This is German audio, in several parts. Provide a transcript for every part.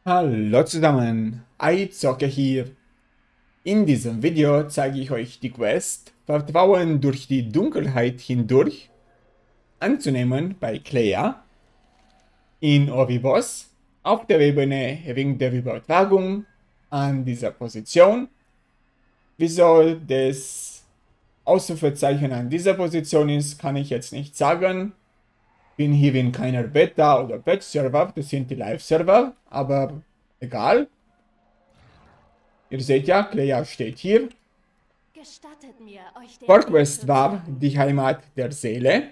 Hallo zusammen, iZocke hier. In diesem Video zeige ich euch die Quest Vertrauen durch die Dunkelheit hindurch anzunehmen bei Clea in Oribos auf der Ebene Ring der Übertragung an dieser Position. Wieso das Ausrufezeichen an dieser Position ist, kann ich jetzt nicht sagen. Bin hier in keiner Beta oder Patch-Server, das sind die Live-Server, aber egal. Ihr seht ja, Clea steht hier. Gestattet mir, euch den PowerQuest Weg war zu die Heimat der Seele.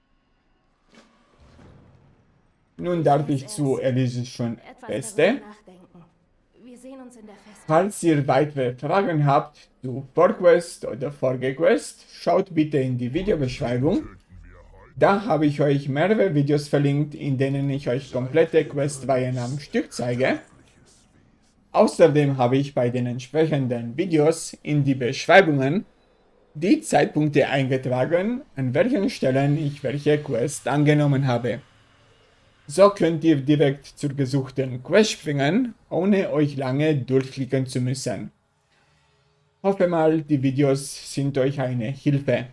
Nun darf ich zu Elysischen etwas Feste. darüber nachdenken. Wir sehen uns in der Festung. Falls ihr weitere Fragen habt zu PowerQuest oder ForgeQuest, schaut bitte in die Videobeschreibung. Da habe ich euch mehrere Videos verlinkt, in denen ich euch komplette Questreihen am Stück zeige. Außerdem habe ich bei den entsprechenden Videos in die Beschreibungen die Zeitpunkte eingetragen, an welchen Stellen ich welche Quest angenommen habe. So könnt ihr direkt zur gesuchten Quest springen, ohne euch lange durchklicken zu müssen. Hoffe mal, die Videos sind euch eine Hilfe.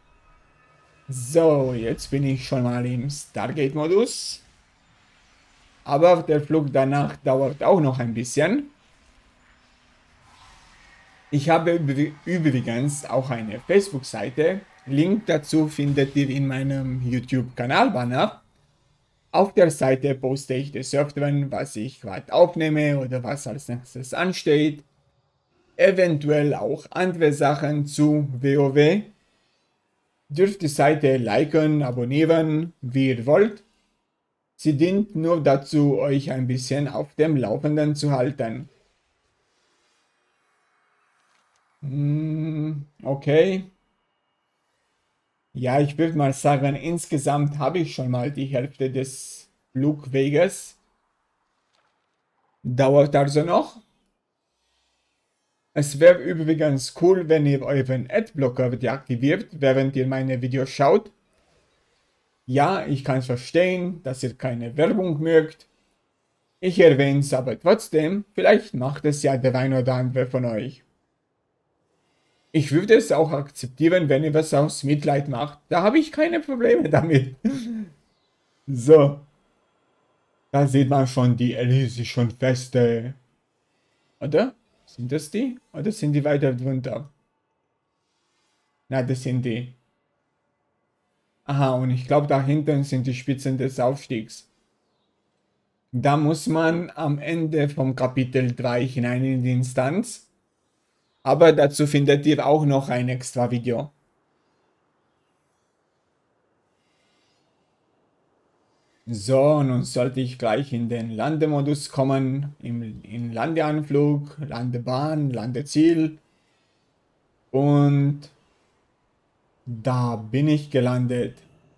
So, jetzt bin ich schon mal im Stargate-Modus. Aber der Flug danach dauert auch noch ein bisschen. Ich habe übrigens auch eine Facebook-Seite. Link dazu findet ihr in meinem YouTube-Kanal-Banner. Auf der Seite poste ich des Öfteren, was ich gerade aufnehme oder was als nächstes ansteht. Eventuell auch andere Sachen zu WoW. Dürft die Seite liken, abonnieren, wie ihr wollt. Sie dient nur dazu, euch ein bisschen auf dem Laufenden zu halten. Okay. Ja, ich würde mal sagen, insgesamt habe ich schon mal die Hälfte des Flugweges. Dauert also noch. Es wäre übrigens cool, wenn ihr euren Adblocker deaktiviert, während ihr meine Videos schaut. Ja, ich kann es verstehen, dass ihr keine Werbung mögt. Ich erwähne es aber trotzdem, vielleicht macht es ja der ein oder andere von euch. Ich würde es auch akzeptieren, wenn ihr was aus Mitleid macht. Da habe ich keine Probleme damit. So. Da sieht man schon die Elysischen Feste. Oder? Sind das die? Oder sind die weiter drunter? Na, das sind die. Aha, und ich glaube, da hinten sind die Spitzen des Aufstiegs. Da muss man am Ende vom Kapitel 3 hinein in die Instanz. Aber dazu findet ihr auch noch ein extra Video. So, nun sollte ich gleich in den Landemodus kommen. In Landeanflug, Landebahn, Landeziel. Und da bin ich gelandet.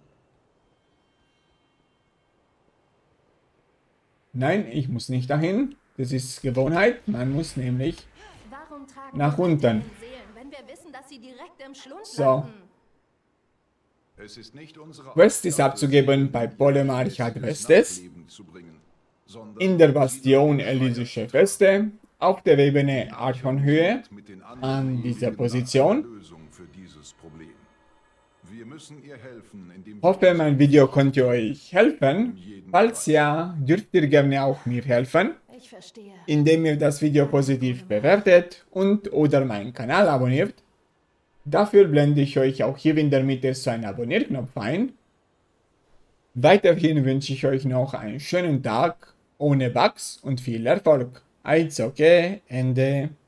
Nein, ich muss nicht dahin. Das ist Gewohnheit. Man muss nämlich Warum tragen nach wir unten. weiterhin Seelen, wenn wir wissen, dass sie direkt im Schlund So. landen? Es ist nicht unsere Quest ist Aufgabe, abzugeben bei Polemarch Adrestes Nachleben zu bringen, sondern in der Bastion sie Elysische Feste auf der Ebene Archonhöhe mit den an anderen dieser Ewigen nach Position. einer Lösung für dieses Problem. Wir müssen ihr helfen, indem wir Hoffe, mein Video konnte euch helfen. Falls ja, dürft ihr gerne auch mir helfen, Ich verstehe. indem ihr das Video positiv bewertet und oder meinen Kanal abonniert. Dafür blende ich euch auch hier in der Mitte so einen Abonnierknopf ein. Weiterhin wünsche ich euch noch einen schönen Tag ohne Bugs und viel Erfolg. iZocke, Ende.